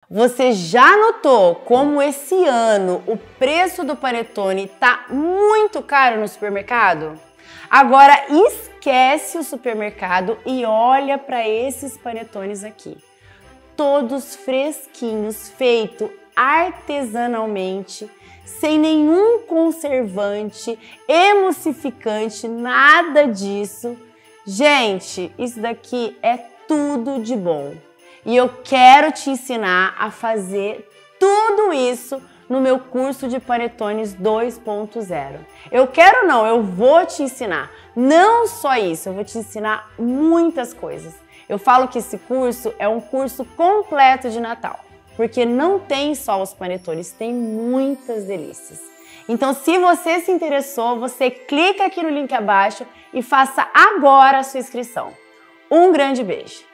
Você já notou como esse ano o preço do panetone tá muito caro no supermercado? Agora esquece o supermercado e olha para esses panetones aqui. Todos fresquinhos, feito artesanalmente, sem nenhum conservante, emulsificante, nada disso. Gente, isso daqui é tudo de bom. E eu quero te ensinar a fazer tudo isso no meu curso de Panetones 2.0. Eu vou te ensinar. Não só isso, eu vou te ensinar muitas coisas. Eu falo que esse curso é um curso completo de Natal, porque não tem só os panetones, tem muitas delícias. Então, se você se interessou, você clica aqui no link abaixo e faça agora a sua inscrição. Um grande beijo!